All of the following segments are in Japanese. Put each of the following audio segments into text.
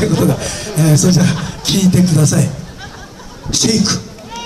いうことで、それじゃあ聴いてください。シェイク。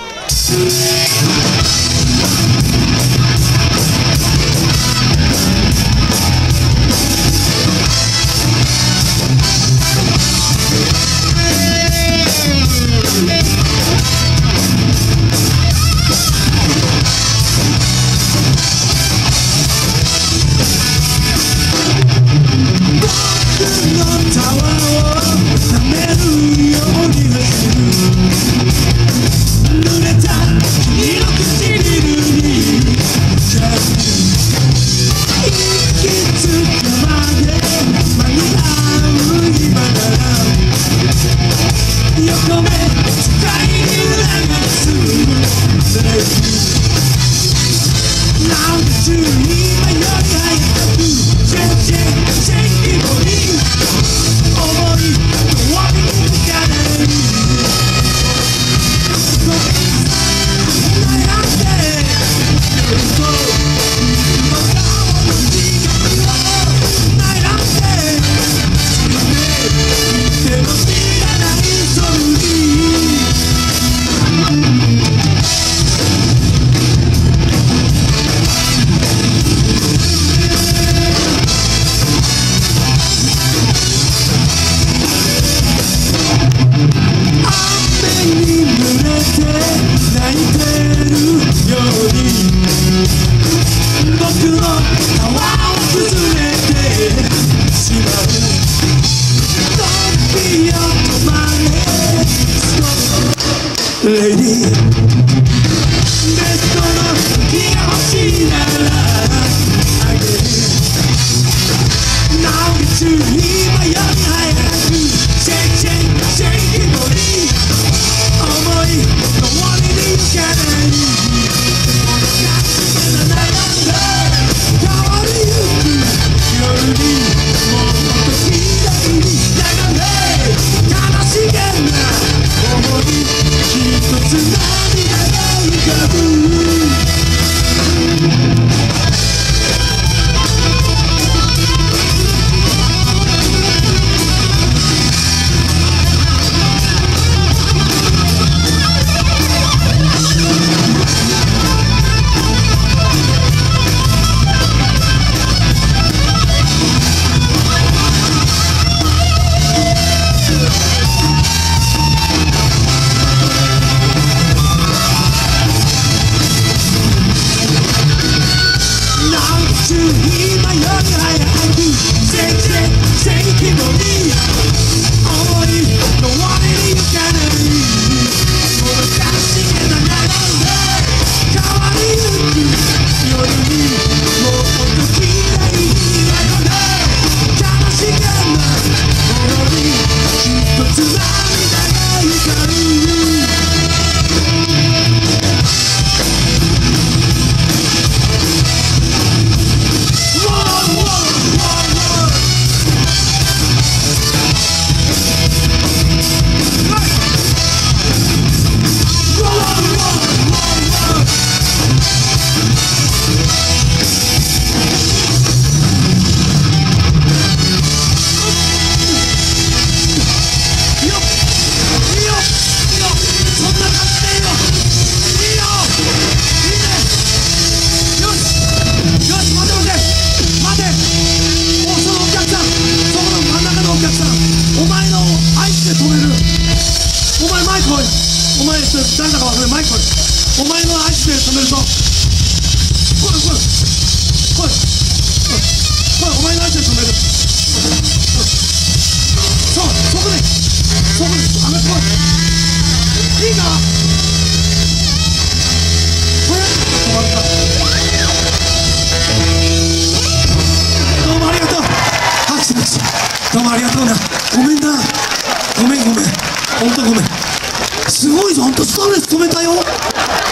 レディーベッドの気が欲しいならあげる。now get you 今より早く shake shake shake it body 思いの割に行かないガチな悩んだ変わりゆく夜にもっと嫌いにだがね悲しげな思い一つ涙が浮かぶ誰だか忘れマイクお前のアイスで止めると来いお前のアイスで止めるそうそこで上がってこいいいかこれ止まったどうもありがとう拍手どうもありがとうなごめんなごめんほんとごめんすごいぞ、ほんとストレス止めたよ。